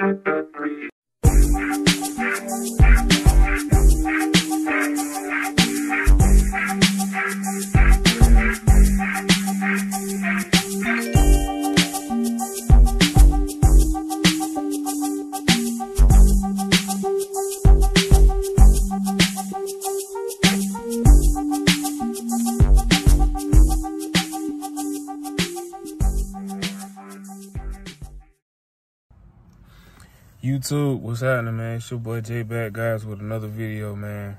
YouTube, what's happening, man? It's your boy J back, guys, with another video, man.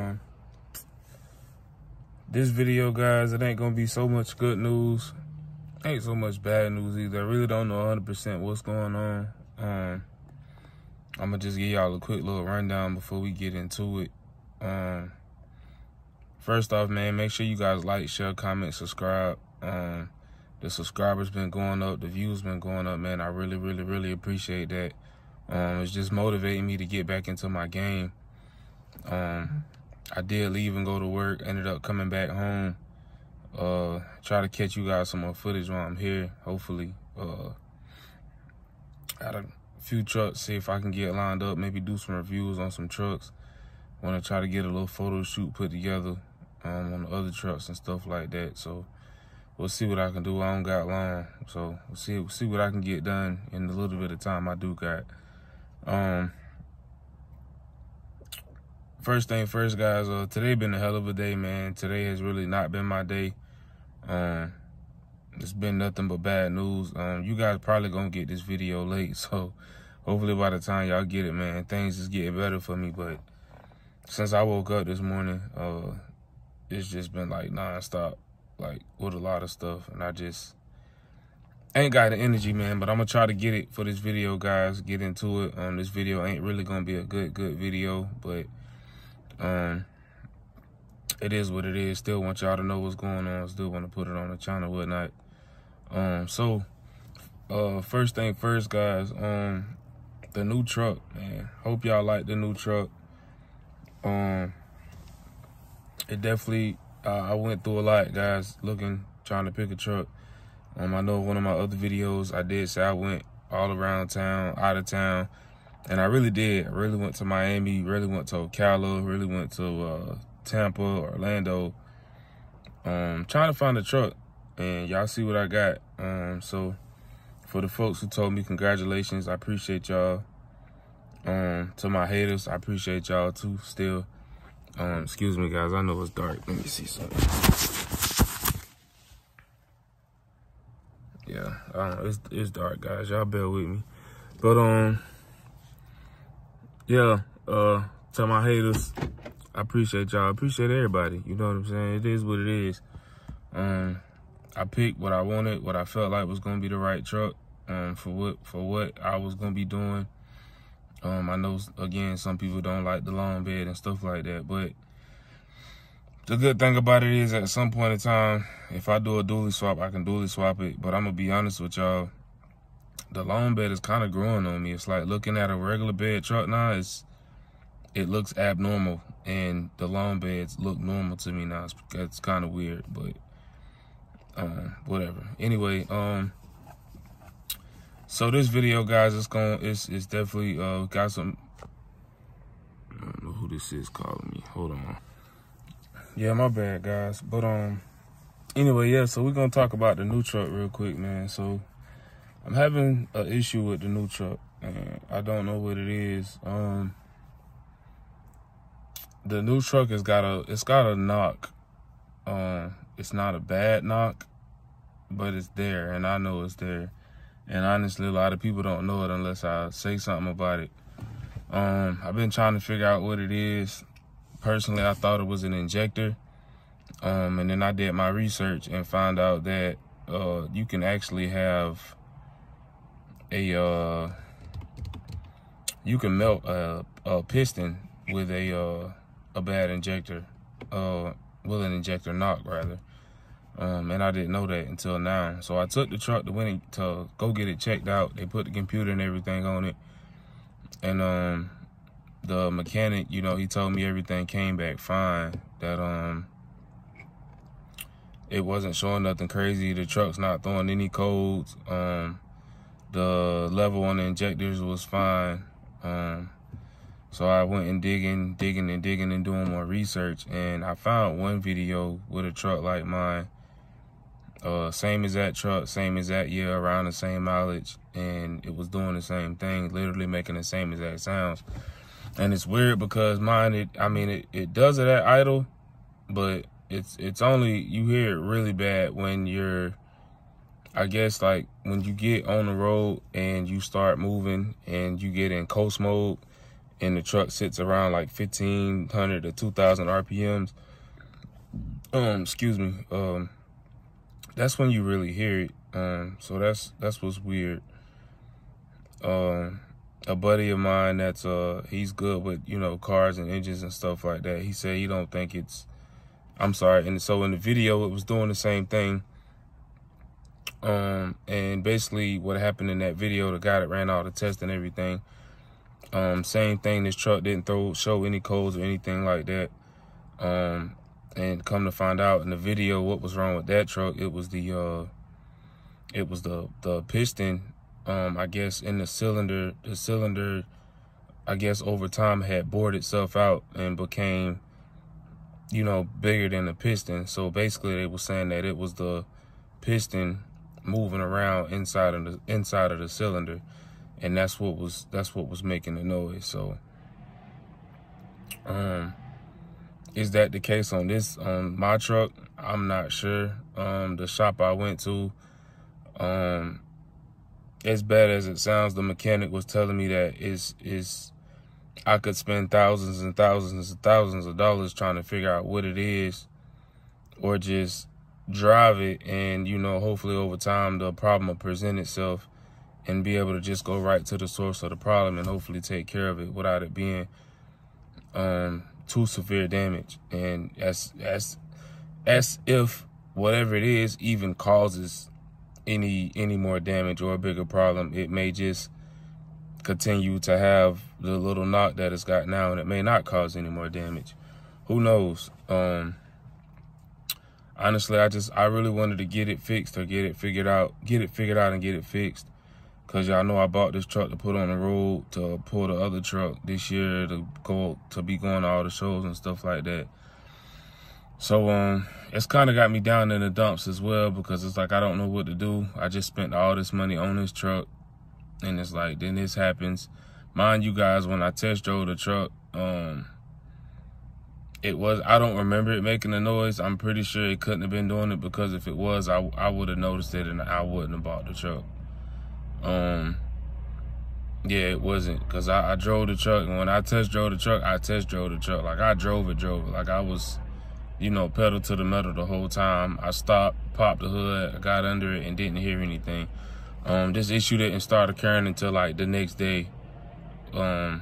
This video, guys, it ain't gonna be so much good news, ain't so much bad news either. I really don't know 100% what's going on. I'm gonna just give y'all a quick little rundown before we get into it. First off, man, make sure you guys like, share, comment, subscribe. The subscribers been going up, the views been going up, man. I really appreciate that. It's just motivating me to get back into my game. I did leave and go to work, ended up coming back home. Try to catch you guys some more footage while I'm here, hopefully. Got a few trucks, see if I can get lined up, maybe do some reviews on some trucks. Want to try to get a little photo shoot put together on the other trucks and stuff like that. So we'll see what I can do. I don't got long, so we'll see what I can get done in the little bit of time I do got. First thing first, guys, today been a hell of a day, man. Today has really not been my day. It's been nothing but bad news. You guys probably gonna get this video late, so hopefully by the time y'all get it, man, things is getting better for me. But since I woke up this morning, it's just been like nonstop, like with a lot of stuff, and I just ain't got the energy, man. But I'm gonna try to get it for this video, guys. Get into it. This video ain't really gonna be a good video, but it is what it is. Still want y'all to know what's going on. Still want to put it on the channel, whatnot. So first thing first, guys. The new truck, man. Hope y'all like the new truck. It definitely. I went through a lot, guys. Trying to pick a truck. I know one of my other videos I did say I went all around town, out of town, and I really did. I really went to Miami, really went to Ocala, really went to Tampa, Orlando, trying to find a truck, and y'all see what I got. So for the folks who told me congratulations, I appreciate y'all. To my haters, I appreciate y'all too still. Excuse me, guys, I know it's dark. Let me see something. Yeah, it's dark, guys. Y'all bear with me. But yeah, to my haters, I appreciate y'all. I appreciate everybody. You know what I'm saying? It is what it is. I picked what I wanted, what I felt like was gonna be the right truck, for what I was gonna be doing. I know, again, some people don't like the long bed and stuff like that, but the good thing about it is at some point in time, if I do a dually swap, I can dually swap it. But I'm going to be honest with y'all, the long bed is kind of growing on me. It's like looking at a regular bed truck now, it looks abnormal. And the long beds look normal to me now. It's kind of weird, but whatever. Anyway, so this video, guys, it's definitely got some. I don't know who this is calling me. Hold on. Yeah, my bad, guys. But anyway, yeah. So we're gonna talk about the new truck real quick, man. So I'm having an issue with the new truck, and I don't know what it is. The new truck it's got a knock. It's not a bad knock, but it's there, and I know it's there. And honestly, a lot of people don't know it unless I say something about it. I've been trying to figure out what it is. Personally, I thought it was an injector. And then I did my research and found out that you can actually have you can melt a piston with a bad injector, with an injector knock rather. And I didn't know that until now. So I took the truck to go get it checked out. They put the computer and everything on it. And the mechanic, you know, he told me everything came back fine. That it wasn't showing nothing crazy. The truck's not throwing any codes. The level on the injectors was fine. So I went and digging and doing more research, and I found one video with a truck like mine, same as that truck, same as that year, around the same mileage, and it was doing the same thing, literally making the same exact sounds. And it's weird because mine, it does it at idle, but it's only, you hear it really bad when you're, I guess, like when you get on the road and you start moving and you get in coast mode and the truck sits around like 1,500 to 2,000 RPMs. Excuse me. That's when you really hear it. So that's what's weird. A buddy of mine that's he's good with, you know, cars and engines and stuff like that. He said he don't think it's, I'm sorry. And so in the video, it was doing the same thing. And basically what happened in that video, the guy that ran all the tests and everything, same thing, this truck didn't show any codes or anything like that. And come to find out in the video what was wrong with that truck, it was the piston, I guess in the cylinder, I guess over time had bored itself out and became, you know, bigger than the piston. So basically they were saying that it was the piston moving around inside of the cylinder, and that's what was making the noise. So is that the case on my truck? I'm not sure. The shop I went to, as bad as it sounds, the mechanic was telling me that I could spend thousands and thousands and thousands of dollars trying to figure out what it is, or just drive it, and, you know, hopefully over time the problem will present itself and be able to just go right to the source of the problem and hopefully take care of it without it being too severe damage. And as if whatever it is even causes any more damage or a bigger problem, it may just continue to have the little knock that it's got now, and it may not cause any more damage. Who knows? Honestly, I really wanted to get it fixed or get it figured out and get it fixed. Cause y'all know I bought this truck to put on the road, to pull the other truck this year, to be going to all the shows and stuff like that. So it's kind of got me down in the dumps as well, because it's like I don't know what to do. I just spent all this money on this truck, and it's like then this happens. Mind you guys, when I test drove the truck, I don't remember it making a noise. I'm pretty sure it couldn't have been doing it, because if it was, I would have noticed it and I wouldn't have bought the truck. Yeah, it wasn't, because I drove the truck, and when I test drove the truck, like I drove it. Like I was, you know, pedal to the metal the whole time. I stopped, popped the hood, I got under it and didn't hear anything. This issue didn't start occurring until like the next day. And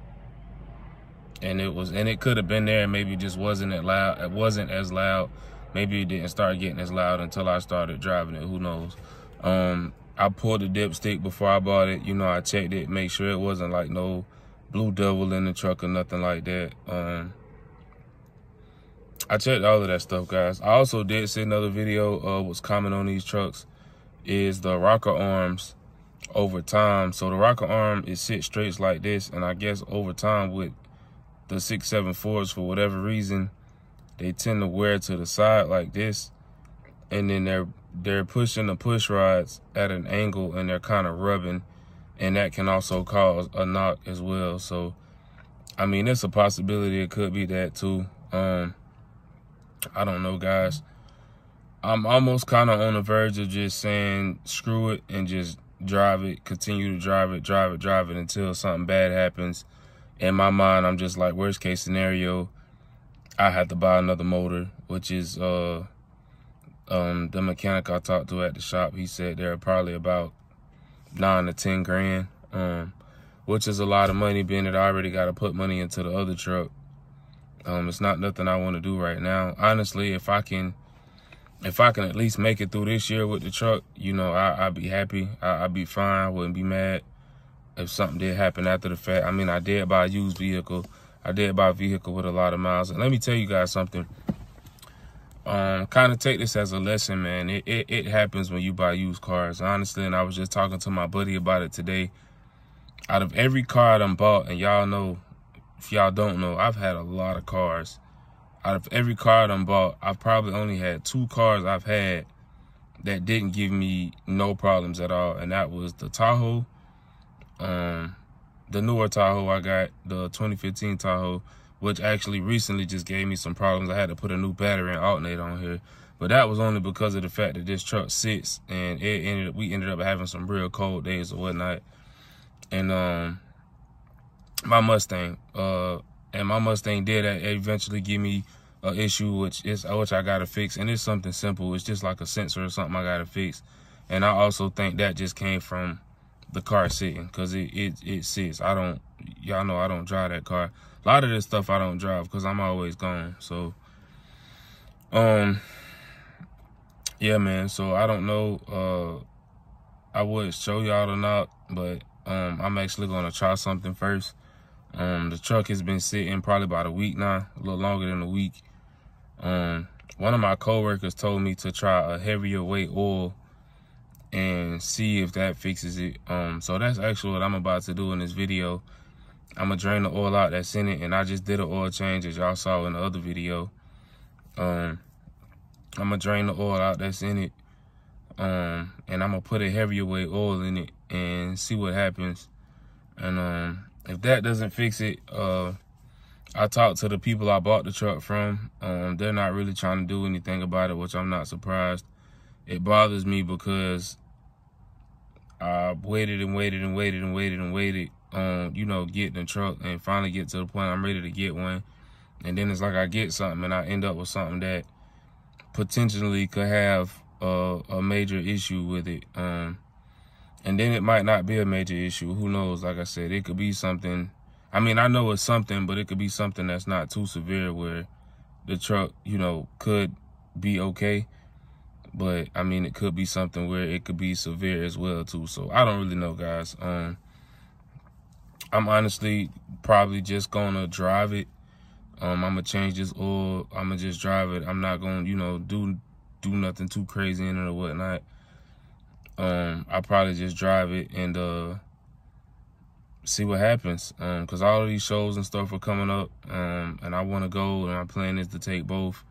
it could have been there, maybe it just wasn't as loud. It wasn't as loud. Maybe it didn't start getting as loud until I started driving it. Who knows? I pulled the dipstick before I bought it. You know, I checked it, make sure it wasn't like no Blue Devil in the truck or nothing like that. I checked all of that stuff, guys. I also did see another video. What's common on these trucks is the rocker arms over time. So the rocker arm, it sits straight like this, and I guess over time with the 674s, for whatever reason, they tend to wear to the side like this, and then they're pushing the push rods at an angle, and they're kind of rubbing, and that can also cause a knock as well. So I mean, it's a possibility it could be that too. I don't know, guys. I'm almost kind of on the verge of just saying screw it and just drive it, continue to drive it until something bad happens. In my mind, I'm just like, worst case scenario, I have to buy another motor, which is the mechanic I talked to at the shop. He said they're probably about 9 to 10 grand, which is a lot of money, being that I already got to put money into the other truck. It's not nothing I want to do right now. Honestly, if I can at least make it through this year with the truck, you know, I'd be happy. I'd be fine. I wouldn't be mad if something did happen after the fact. I mean, I did buy a used vehicle. I did buy a vehicle with a lot of miles. And let me tell you guys something. kind of take this as a lesson, man. It happens when you buy used cars, honestly. And I was just talking to my buddy about it today. Out of every car I done bought, and y'all know, if y'all don't know, I've had a lot of cars. Out of every car I done bought, I've probably only had 2 cars I've had that didn't give me no problems at all. And that was the Tahoe, the newer Tahoe I got, the 2015 Tahoe, which actually recently just gave me some problems. I had to put a new battery and alternator on here. But that was only because of the fact that this truck sits, and we ended up having some real cold days or whatnot. And my Mustang did eventually give me an issue, which I gotta fix, and it's something simple. It's just like a sensor or something I gotta fix. And I also think that just came from the car sitting, because it sits. Y'all know I don't drive that car. A lot of this stuff I don't drive because I'm always gone. So yeah, man. So I don't know, I would show y'all or not, but I'm actually gonna try something first. The truck has been sitting probably about a week now, a little longer than a week. One of my coworkers told me to try a heavier weight oil and see if that fixes it. So that's actually what I'm about to do in this video. I'm gonna drain the oil out that's in it, and I just did an oil change, as y'all saw in the other video. I'm gonna drain the oil out that's in it, and I'm gonna put a heavier weight oil in it and see what happens. And if that doesn't fix it, I talked to the people I bought the truck from. They're not really trying to do anything about it, which I'm not surprised. It bothers me because I waited and waited and waited and waited and waited on, you know, getting the truck, and finally get to the point I'm ready to get one. And then it's like I get something and I end up with something that potentially could have a major issue with it. And then it might not be a major issue. Who knows? Like I said, it could be something. I mean, I know it's something, but it could be something that's not too severe where the truck, you know, could be okay. But I mean, it could be something where it could be severe as well too. So I don't really know, guys. I'm honestly probably just gonna drive it. I'm gonna change this oil. I'm gonna just drive it. I'm not gonna, you know, do nothing too crazy in it or whatnot. I'll probably just drive it and see what happens. Cause all of these shows and stuff are coming up. And I wanna go, and my plan is to take both.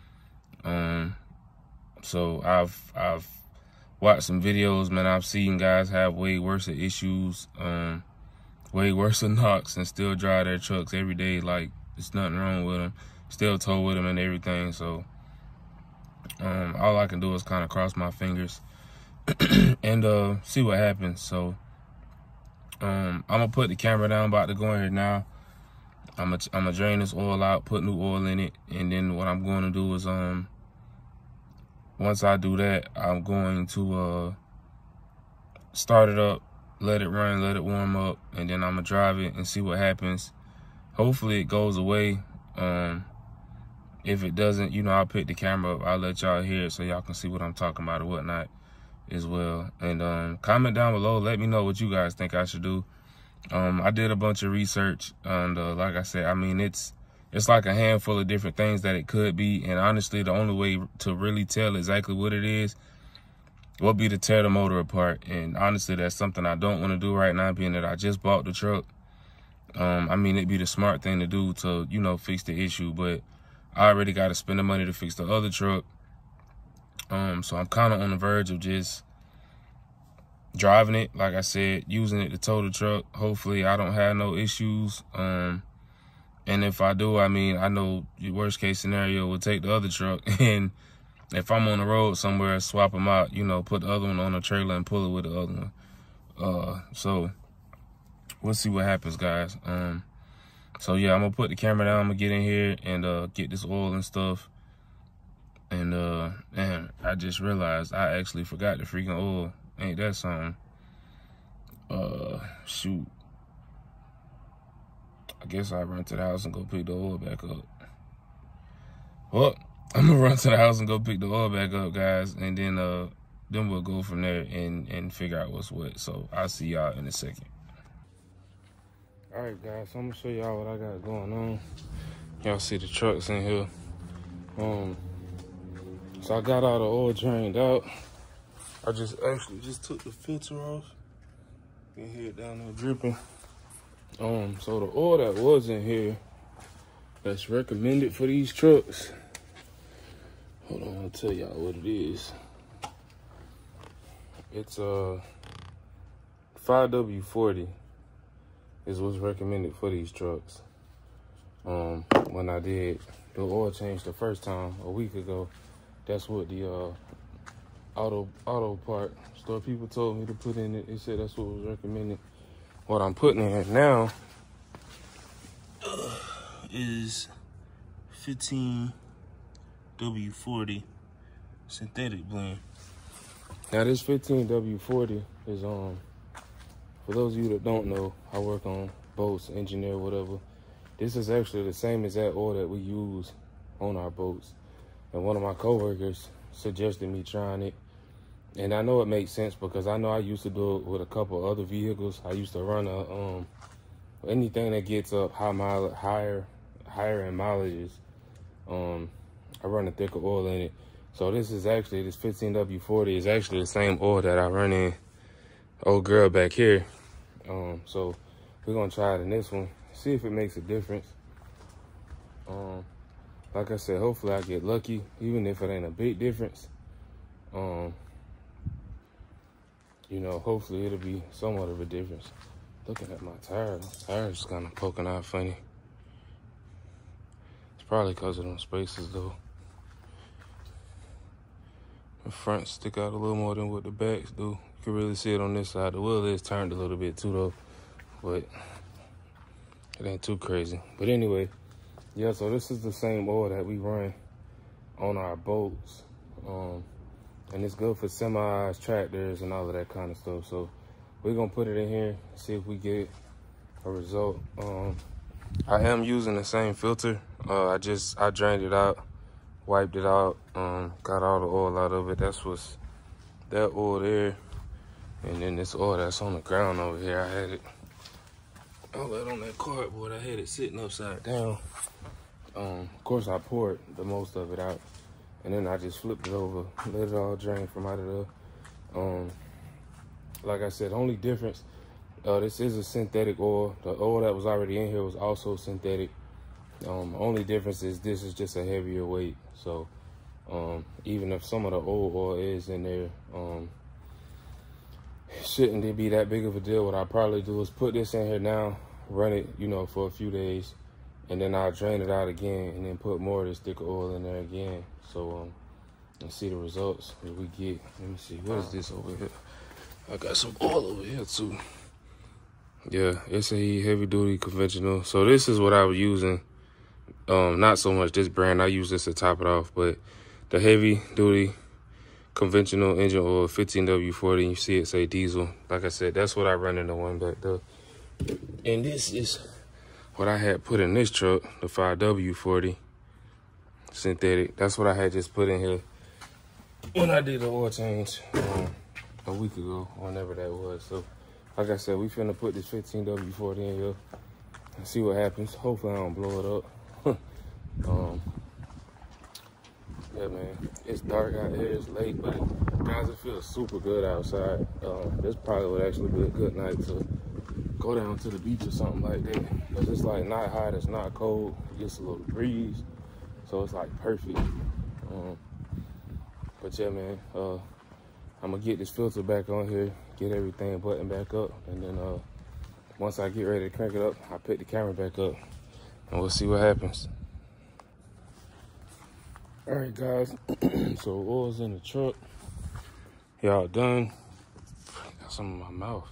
So I've watched some videos, man. I've seen guys have way worse issues, way worse knocks, and still drive their trucks every day like there's nothing wrong with them. Still tow with them and everything. So all I can do is kind of cross my fingers and see what happens. So I'm gonna put the camera down, about to go in here now. I'm gonna drain this oil out, put new oil in it, and then what I'm going to do is once I do that, I'm going to start it up, let it run, let it warm up, and then I'm gonna drive it and see what happens. Hopefully it goes away. If it doesn't, you know, I'll pick the camera up. I'll let y'all hear it so y'all can see what I'm talking about or whatnot as well. And comment down below, let me know what you guys think I should do. I did a bunch of research, and like I said, I mean, it's like a handful of different things that it could be. And honestly, the only way to really tell exactly what it is would be to tear the motor apart. And honestly, that's something I don't want to do right now, being that I just bought the truck. I mean, it'd be the smart thing to do to, you know, fix the issue, but I already got to spend the money to fix the other truck. So I'm kind of on the verge of just driving it, like I said, using it to tow the truck. Hopefully I don't have no issues. And if I do, I mean, I know the worst case scenario would take the other truck, and if I'm on the road somewhere, swap them out, you know, put the other one on a trailer and pull it with the other one. So we'll see what happens, guys. So yeah, I'm gonna put the camera down. I'm gonna get in here and get this oil and stuff. And man, I just realized I actually forgot the freaking oil. Ain't that something? Shoot. I guess I'll run to the house and go pick the oil back up. Well, I'm gonna run to the house and go pick the oil back up, guys, and then we'll go from there and figure out what's what. So I'll see y'all in a second. All right, guys, so I'm gonna show y'all what I got going on. Y'all see the trucks in here. So I got all the oil drained out. I just took the filter off. You can hear it down there dripping. So the oil that was in here that's recommended for these trucks. Hold on, I'll tell y'all what it is. It's 5W40 is what's recommended for these trucks. When I did the oil change the first time a week ago, that's what the auto part store people told me to put in it. They said that's what was recommended. What I'm putting in it now is 15W40 synthetic blend. Now this 15W40 is for those of you that don't know, I work on boats, engineer, whatever. This is actually the same exact oil that we use on our boats. And one of my coworkers suggested me trying it. And I know it makes sense because I know I used to do it with a couple other vehicles. I used to run anything that gets up higher in mileages. I run a thicker oil in it. So this 15W40 is actually the same oil that I run in old girl back here. So we're gonna try it in this one, see if it makes a difference. Like I said, hopefully I get lucky, even if it ain't a big difference. You know, hopefully it'll be somewhat of a difference. Looking at my tire's kind of poking out funny. It's probably because of them spaces though. The fronts stick out a little more than what the backs do. You can really see it on this side. The wheel is turned a little bit too though, but it ain't too crazy. But anyway, yeah, so this is the same oil that we run on our boats. And it's good for semis, tractors, and all of that kind of stuff. So we're gonna put it in here, see if we get a result. I am using the same filter. I drained it out, wiped it out, got all the oil out of it. That's what's that oil there. And then this oil that's on the ground over here, I had it all that on that cardboard. I had it sitting upside down. Of course, I poured the most of it out. And then I just flipped it over, let it all drain from out of there. Like I said, the only difference, this is a synthetic oil. The oil that was already in here was also synthetic. Only difference is this is just a heavier weight. So even if some of the old oil is in there, it shouldn't be that big of a deal. What I'll probably do is put this in here now, run it, you know, for a few days, and then I'll drain it out again and then put more of this thicker oil in there again. So let's see the results that we get. Let me see, what is this over here? I got some oil over here too. Yeah, it's a heavy duty conventional. So this is what I was using. Not so much this brand, I use this to top it off, but the heavy duty conventional engine oil, 15W40, you see it say diesel. Like I said, that's what I run in the one back there. And this is what I had put in this truck, the 5W40 synthetic. That's what I had just put in here when I did the oil change a week ago, whenever that was. So like I said, we finna put this 15W40 in here and see what happens. Hopefully I don't blow it up. Yeah, man, it's dark out here, it's late, but guys, it feels super good outside. This probably would actually be a good night to go down to the beach or something like that, because it's like not hot, it's not cold, just a little breeze, so it's like perfect. But yeah, man, I'm gonna get this filter back on here, get everything buttoned back up, and then once I get ready to crank it up, I'll pick the camera back up and we'll see what happens. All right, guys, so oil's in the truck. Y'all done. Got some in my mouth.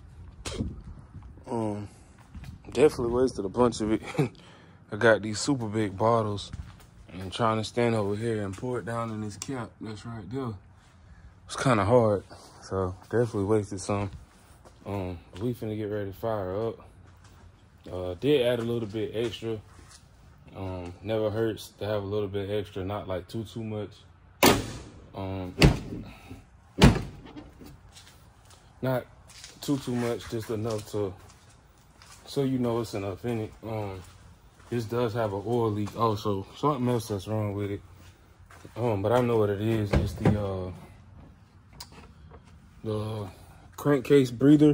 Definitely wasted a bunch of it. I got these super big bottles and trying to stand over here and pour it down in this cap that's right there. It's kind of hard, so definitely wasted some. We finna get ready to fire up. Did add a little bit extra. Never hurts to have a little bit extra, not like too much. Not too much, just enough to, so you know it's enough in it. This does have an oil leak also. Something else that's wrong with it. But I know what it is. It's the crankcase breather.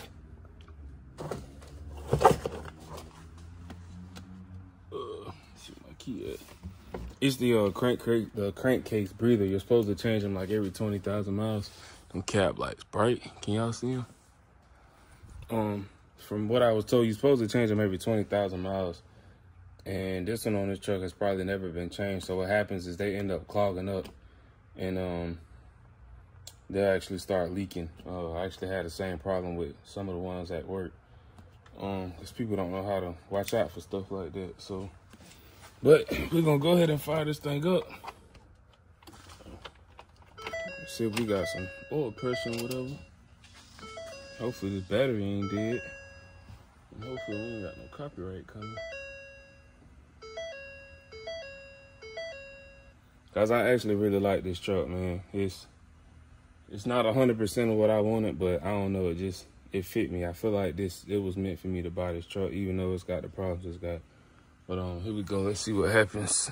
See my key at. It's the crankcase breather. You're supposed to change them like every 20,000 miles. Them cap lights bright. Can y'all see them? From what I was told, you're supposed to change them every 20,000 miles. And this one on this truck has probably never been changed. So what happens is they end up clogging up, and they'll actually start leaking. I actually had the same problem with some of the ones at work. Because people don't know how to watch out for stuff like that. So, but we're gonna go ahead and fire this thing up. See if we got some oil pressure or whatever. Hopefully this battery ain't dead. And hopefully we ain't got no copyright coming. Cause I actually really like this truck, man. It's not 100% of what I wanted, but I don't know, it fit me. I feel like it was meant for me to buy this truck, even though it's got the problems it's got. But here we go, let's see what happens.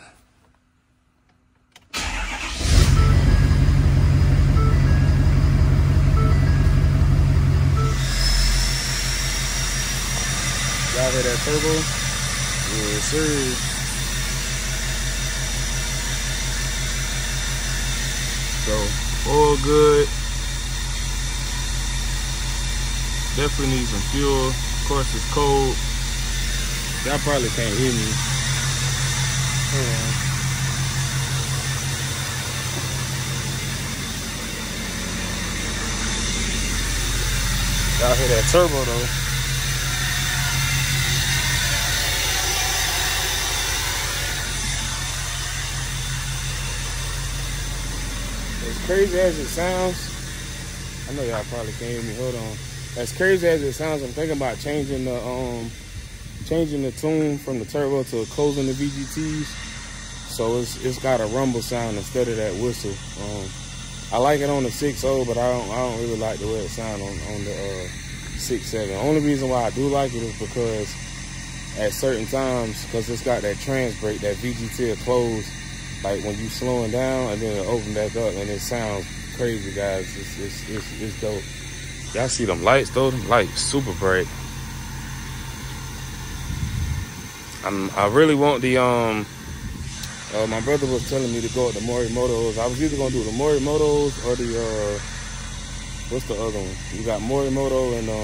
Y'all hear that turbo? Yes, sir. So, all good. Definitely need some fuel. Of course, it's cold. Y'all probably can't hear me. Hold on. Y'all hear that turbo though? As crazy as it sounds, I know y'all probably can't hear me. Hold on. As crazy as it sounds, I'm thinking about changing the tune from the turbo to closing the VGTs, so it's got a rumble sound instead of that whistle. I like it on the 6.0, but I don't really like the way it sounds on the 6.7. The only reason why I do like it is because at certain times, because it's got that trans brake, that VGT will close, like when you slowing down and then it'll open back up, and it sounds crazy, guys. It's dope. Y'all see them lights though? Them lights super bright. I really want the my brother was telling me to go with the Morimotos. I was either gonna do the Morimotos or the what's the other one? We got Morimoto and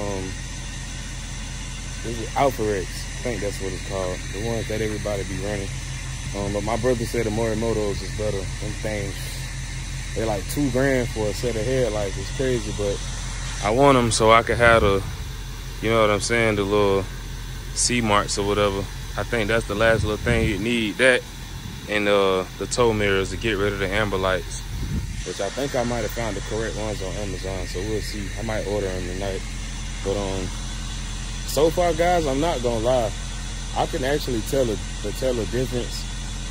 this is Alpha Rex. I think that's what it's called. The ones that everybody be running. But my brother said the Morimotos is better. Them things, they're like $2 grand for a set of headlights. It's crazy, but I want them so I can have the, you know what I'm saying, the little C marks or whatever. I think that's the last little thing you need, that and the tow mirrors to get rid of the amber lights, which I think I might have found the correct ones on Amazon, so we'll see. I might order them tonight. But so far, guys, I'm not gonna lie, I can actually tell a difference.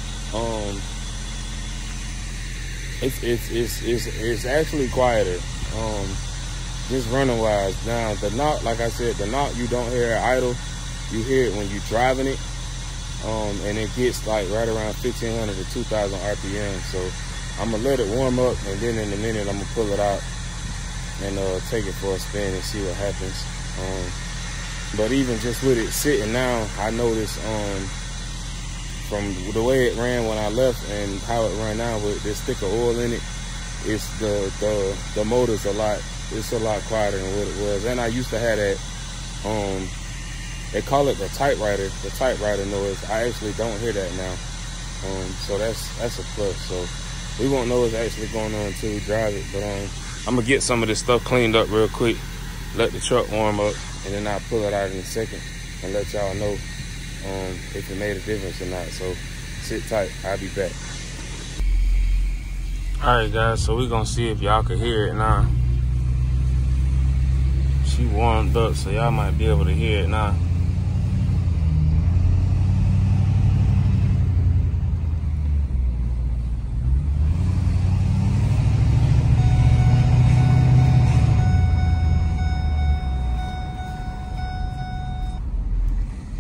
It's actually quieter. Just running wise. Now the knock, like I said, the knock you don't hear it idle. You hear it when you're driving it. And it gets like right around 1,500 to 2,000 RPM. So I'm gonna let it warm up, and then in a minute I'm gonna pull it out and take it for a spin and see what happens. But even just with it sitting now, I noticed from the way it ran when I left and how it ran now with this thicker oil in it, it's the motor's a lot quieter than what it was. And I used to have that they call it the typewriter noise. I actually don't hear that now. So that's a plus. So we won't know what's actually going on until we drive it. But I'm gonna get some of this stuff cleaned up real quick, let the truck warm up, and then I'll pull it out in a second and let y'all know if it made a difference or not. So sit tight, I'll be back. All right, guys, so we're gonna see if y'all can hear it now. She warmed up, so y'all might be able to hear it now.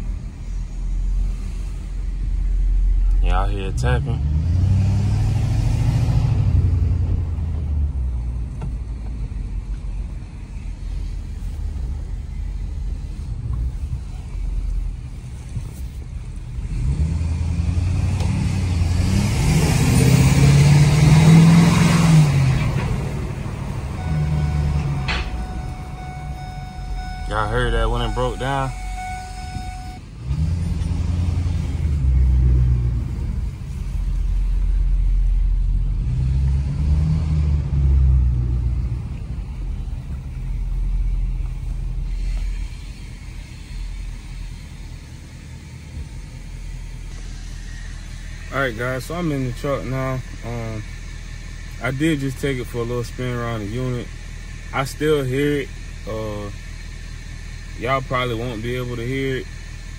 Y'all hear it tapping? done broke down. All right, guys, so I'm in the truck now. I did just take it for a little spin around the unit. I still hear it. Y'all probably won't be able to hear it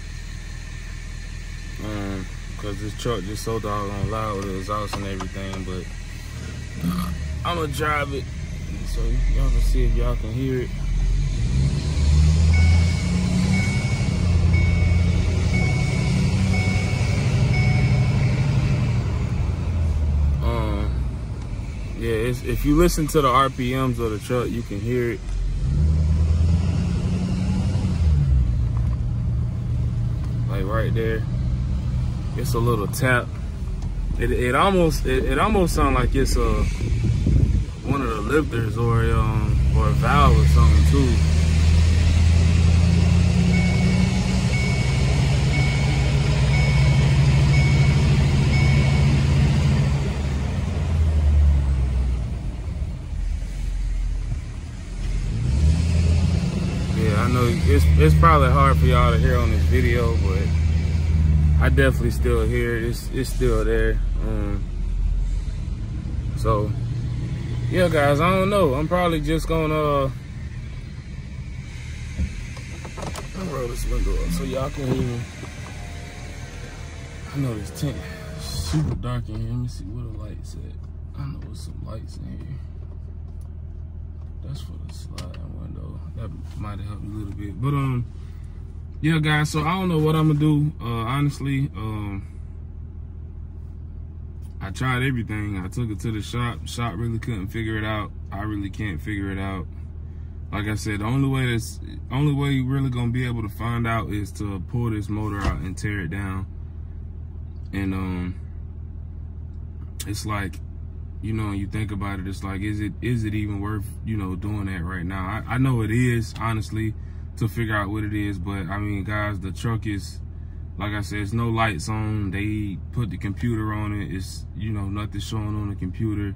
because this truck just so doggone loud with the exhaust and everything. But I'm gonna drive it so y'all can see if y'all can hear it. Yeah, if you listen to the RPMs of the truck, you can hear it. Like right there, it's a little tap. It almost sounds like it's one of the lifters or a valve or something too. I know it's probably hard for y'all to hear on this video, but I definitely still hear it. It's still there. So yeah, guys, I don't know. I'm probably just gonna roll this window up so y'all can hear me. I know this tent is super dark in here. Let me see where the lights at. I know there's some lights in here. That's for the sliding window. That might have helped a little bit. But yeah, guys, so I don't know what I'm gonna do. Honestly, I tried everything. I took it to the shop. Shop really couldn't figure it out. I really can't figure it out. Like I said, the only way you're really gonna be able to find out is to pull this motor out and tear it down. And it's like, you know, you think about it, it's like, is it even worth, you know, doing that right now? I know it is, honestly, to figure out what it is, but I mean, guys, the truck is, like I said, it's no lights on. They put the computer on it. It's, you know, nothing showing on the computer.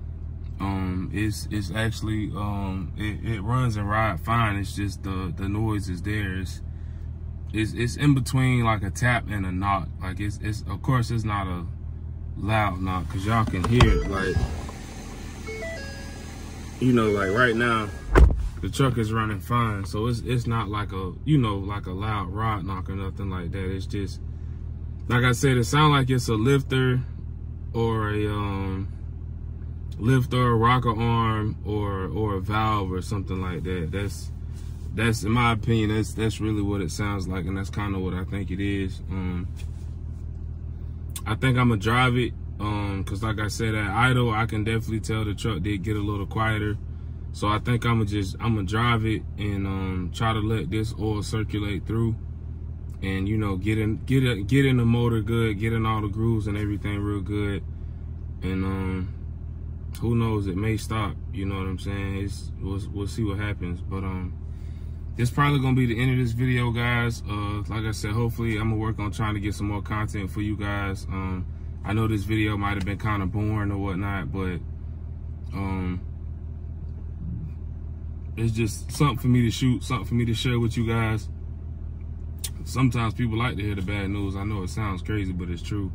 It's actually, it runs and rides fine. It's just the noise is there. It's in between like a tap and a knock. Like it's of course it's not a loud knock because y'all can hear it, like, you know, like right now the truck is running fine, so it's not like a, you know, like a loud rod knock or nothing like that. It's just, like I said, it sounds like it's a lifter or a lifter, rocker arm, or a valve or something like that. That's in my opinion, that's really what it sounds like, and that's kind of what I think it is. I think I'm gonna drive it, cause like I said, at idle, I can definitely tell the truck did get a little quieter. So I think I'm gonna drive it and try to let this oil circulate through, and you know, get in the motor good, get in all the grooves and everything real good, and who knows, it may stop. You know what I'm saying? We'll see what happens, but this probably gonna be the end of this video, guys. Like I said, hopefully I'm gonna work on trying to get some more content for you guys. I know this video might have been kind of boring or whatnot, but it's just something for me to shoot, something for me to share with you guys. Sometimes people like to hear the bad news. I know it sounds crazy, but it's true.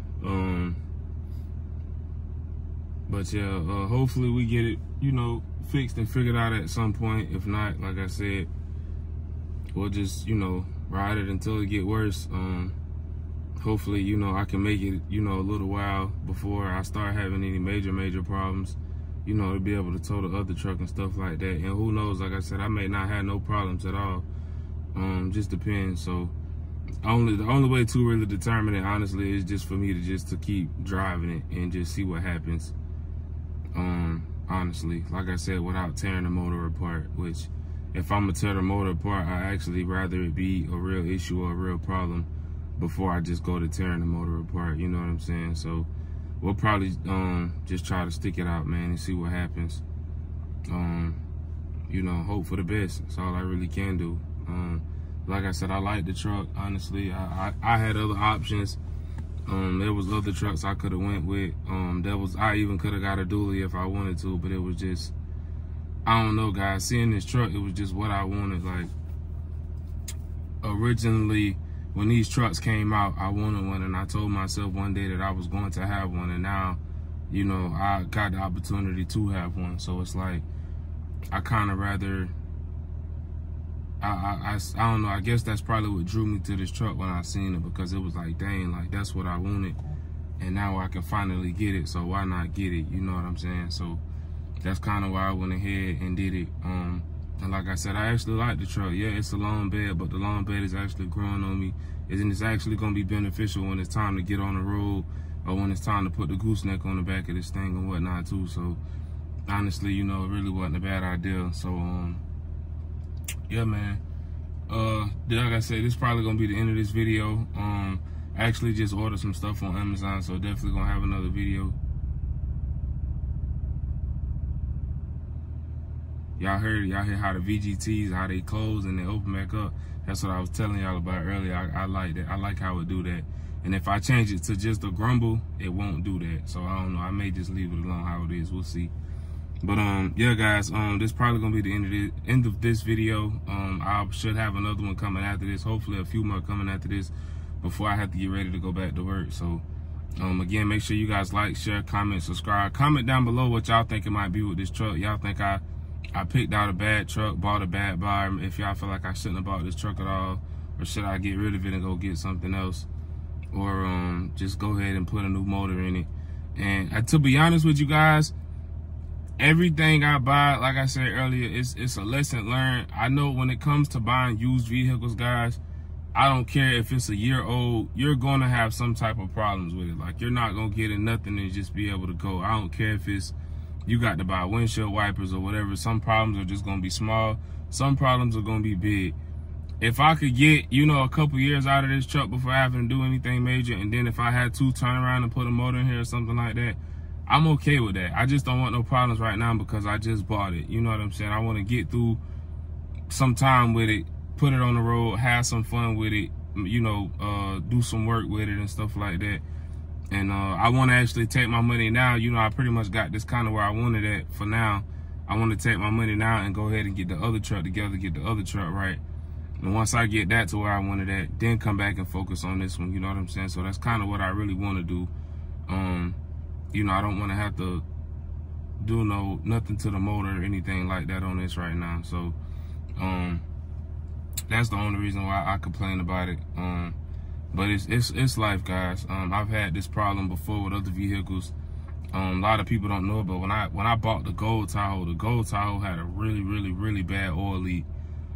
But yeah, hopefully we get it, you know, fixed and figured out at some point. If not, like I said, we'll just, you know, ride it until it get worse. Hopefully, you know, I can make it, you know, a little while before I start having any major problems, you know, to be able to tow the other truck and stuff like that. And who knows, like I said, I may not have no problems at all. Just depends. So the only way to really determine it, honestly, is just for me to keep driving it and just see what happens. Honestly, like I said, without tearing the motor apart, which if I'm gonna tear the motor apart, I actually rather it be a real issue or a real problem before I just go to tearing the motor apart, you know what I'm saying? So we'll probably just try to stick it out, man, and see what happens. You know, hope for the best. That's all I really can do. Like I said, I like the truck, honestly. I had other options. There was other trucks I could have went with. I even could have got a dually if I wanted to, but it was just, I don't know, guys. Seeing this truck, it was just what I wanted. Like, originally, when these trucks came out, I wanted one, and I told myself one day that I was going to have one, and now, you know, I got the opportunity to have one. So it's like, I kind of rather, I don't know, I guess that's probably what drew me to this truck when I seen it, because it was like, dang, like, that's what I wanted, and now I can finally get it, so why not get it, you know what I'm saying? So that's kind of why I went ahead and did it. And like I said, I actually like the truck. Yeah, it's a long bed, but the long bed is actually growing on me, and it's actually going to be beneficial when it's time to get on the road, or when it's time to put the gooseneck on the back of this thing and whatnot too. So honestly, you know, it really wasn't a bad idea. So yeah, man. Like I said, this is probably gonna be the end of this video. I actually just ordered some stuff on Amazon, so definitely gonna have another video. Y'all heard how the VGTs, how they close and they open back up. That's what I was telling y'all about earlier. I like that. I like how it do that. And if I change it to just a grumble, it won't do that. So I don't know. I may just leave it alone how it is. We'll see. But yeah, guys, this is probably gonna be the end of this video. I should have another one coming after this. Hopefully a few more coming after this before I have to get ready to go back to work. So again, make sure you guys like, share, comment, subscribe. Comment down below what y'all think it might be with this truck. Y'all think I picked out a bad truck, bought a bad buyer? If y'all feel like I shouldn't have bought this truck at all, or should I get rid of it and go get something else, or just go ahead and put a new motor in it? And to be honest with you guys, everything I buy, like I said earlier, it's a lesson learned. I know when it comes to buying used vehicles, guys, I don't care if it's a year old, you're going to have some type of problems with it. Like, you're not going to get in nothing and just be able to go. I don't care if it's, you got to buy windshield wipers or whatever. Some problems are just going to be small. Some problems are going to be big. If I could get, you know, a couple years out of this truck before having to do anything major, and then if I had to turn around and put a motor in here or something like that, I'm okay with that. I just don't want no problems right now because I just bought it. You know what I'm saying? I want to get through some time with it, put it on the road, have some fun with it, you know, do some work with it and stuff like that. And I want to actually take my money now. You know, I pretty much got this kind of where I wanted it for now. I want to take my money now and go ahead and get the other truck together, get the other truck right. And once I get that to where I wanted it, then come back and focus on this one. You know what I'm saying? So that's kind of what I really want to do. You know, I don't want to have to do nothing to the motor or anything like that on this right now. So that's the only reason why I complain about it. But it's life, guys. I've had this problem before with other vehicles. A lot of people don't know it, but when I bought the Gold Tahoe had a really bad oil leak.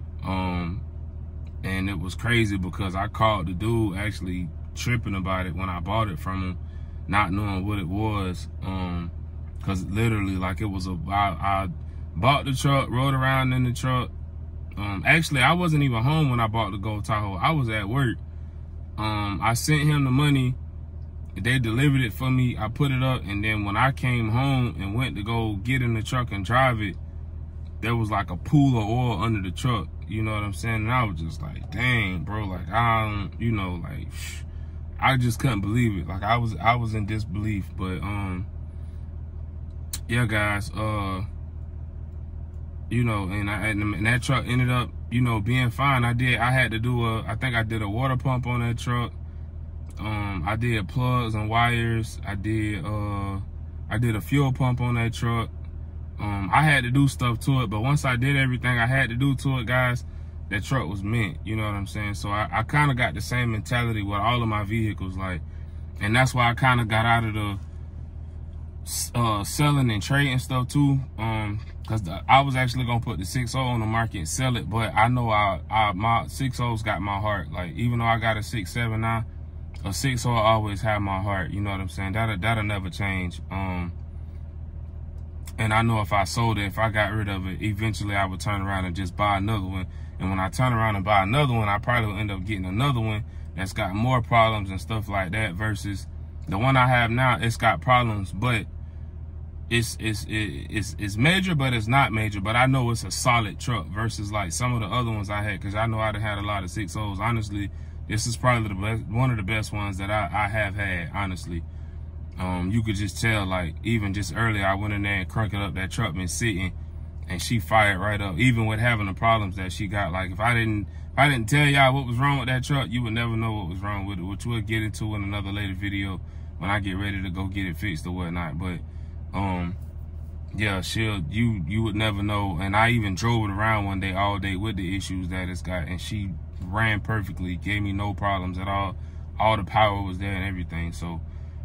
And it was crazy because I called the dude actually tripping about it when I bought it from him, not knowing what it was. Cause literally, like, it was I bought the truck, rode around in the truck. Actually, I wasn't even home when I bought the Gold Tahoe. I was at work. I sent him the money. They delivered it for me. I put it up, and then when I came home and went to go get in the truck and drive it, there was like a pool of oil under the truck. You know what I'm saying? And I was just like, dang, bro. Like, you know, like, I just couldn't believe it. Like, I was in disbelief. But yeah, guys. You know, and that truck ended up, you know, being fine. I had to do I think I did a water pump on that truck. I did plugs and wires. I did a fuel pump on that truck. I had to do stuff to it, but once I did everything I had to do to it, guys, that truck was mint. You know what I'm saying? So I kind of got the same mentality with all of my vehicles, like, and that's why I kind of got out of the selling and trading stuff too. Cause I was actually gonna put the 6.0 on the market and sell it, but I know my 6.0's got my heart. Like, even though I got a 6.7 now, a 6.0 always have my heart. You know what I'm saying? That'll never change. And I know if I sold it, if I got rid of it, eventually I would turn around and just buy another one. And when I turn around and buy another one, I probably will end up getting another one that's got more problems and stuff like that, versus the one I have now. It's got problems, but it's major, but it's not major. But I know it's a solid truck versus like some of the other ones I had, because I know I'd had a lot of 6.0s. Honestly, this is probably the best, one of the best ones that I have had, honestly. You could just tell, like, even just earlier, I went in there and cranked up that truck, been sitting, and she fired right up. Even with having the problems that she got, like, if I didn't tell y'all what was wrong with that truck, you would never know what was wrong with it, which we'll get into in another later video when I get ready to go get it fixed or whatnot. But yeah, you would never know. And I even drove it around one day, all day, with the issues that it's got, and she ran perfectly, gave me no problems at all. All the power was there and everything. So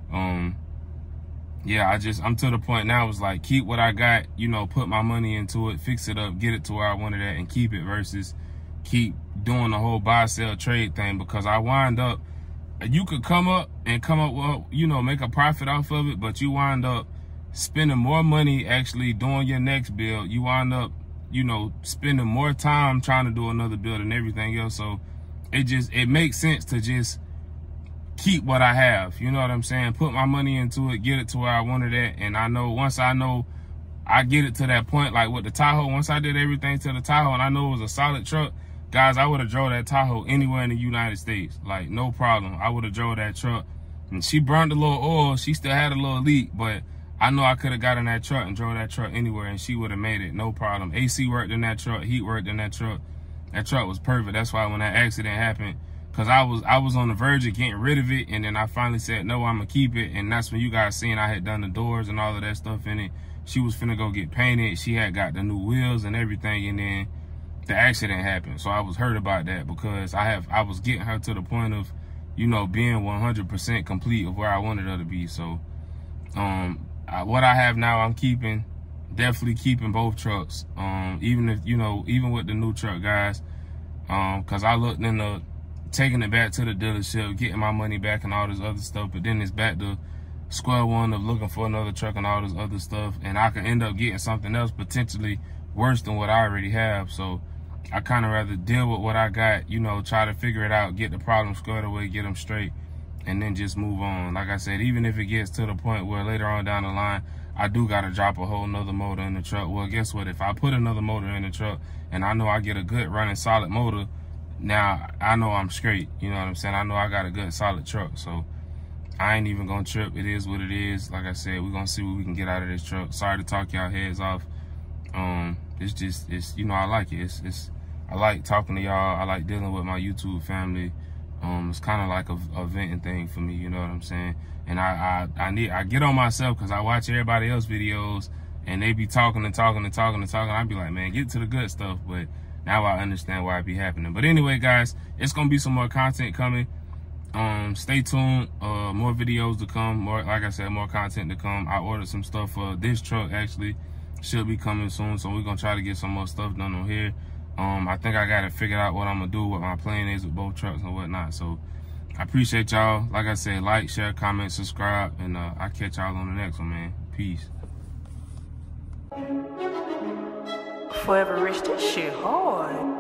yeah, I'm to the point now, it's like, keep what I got, you know, put my money into it, fix it up, get it to where I wanted it, and keep it, versus keep doing the whole buy, sell, trade thing. Because I wind up, you could come up with, you know, make a profit off of it, but you wind up spending more money actually doing your next build. You wind up, you know, spending more time trying to do another build and everything else. So it makes sense to just keep what I have, you know what I'm saying? Put my money into it, get it to where I wanted it. And I know once I know I get it to that point, like with the Tahoe, once I did everything to the Tahoe and I know it was a solid truck, guys, I would have drove that Tahoe anywhere in the United States. Like, no problem. I would have drove that truck. And she burned a little oil. She still had a little leak, but I know I could have got in that truck and drove that truck anywhere, and she would have made it, no problem. AC worked in that truck, heat worked in that truck. That truck was perfect. That's why when that accident happened, because I was on the verge of getting rid of it, and then I finally said, no, I'm going to keep it. And that's when you guys seen I had done the doors and all of that stuff in it. She was finna go get painted. She had got the new wheels and everything, and then the accident happened. So I was hurt about that, because I was getting her to the point of, you know, being 100% complete of where I wanted her to be. So what I have now, I'm keeping, definitely keeping both trucks. Even if, you know, even with the new truck, guys, because I looked into taking it back to the dealership, getting my money back and all this other stuff, but then it's back to square one of looking for another truck and all this other stuff, and I could end up getting something else potentially worse than what I already have. So I kind of rather deal with what I got, you know, try to figure it out, get the problem squared away, get them straight, and then just move on. Like I said, even if it gets to the point where later on down the line, I do got to drop a whole nother motor in the truck. Well, guess what? If I put another motor in the truck and I know I get a good running solid motor, now I know I'm straight. You know what I'm saying? I know I got a good solid truck. So I ain't even going to trip. It is what it is. Like I said, we're going to see what we can get out of this truck. Sorry to talk y'all heads off. It's you know, I like it. I like talking to y'all. I like dealing with my YouTube family. It's kind of like a venting thing for me, you know what I'm saying? And I get on myself because I watch everybody else videos and they be talking and talking and talking and talking. I be like, man, get to the good stuff. But now I understand why it be happening. But anyway, guys, it's gonna be some more content coming. Stay tuned. More videos to come. More, like I said, more content to come. I ordered some stuff for this truck, actually. Should be coming soon. So we're gonna try to get some more stuff done on here. I think I got to figure out what I'm going to do, what my plan is with both trucks and whatnot. So I appreciate y'all. Like I said, like, share, comment, subscribe, and I'll catch y'all on the next one, man. Peace. Forever Rich, this shit hard.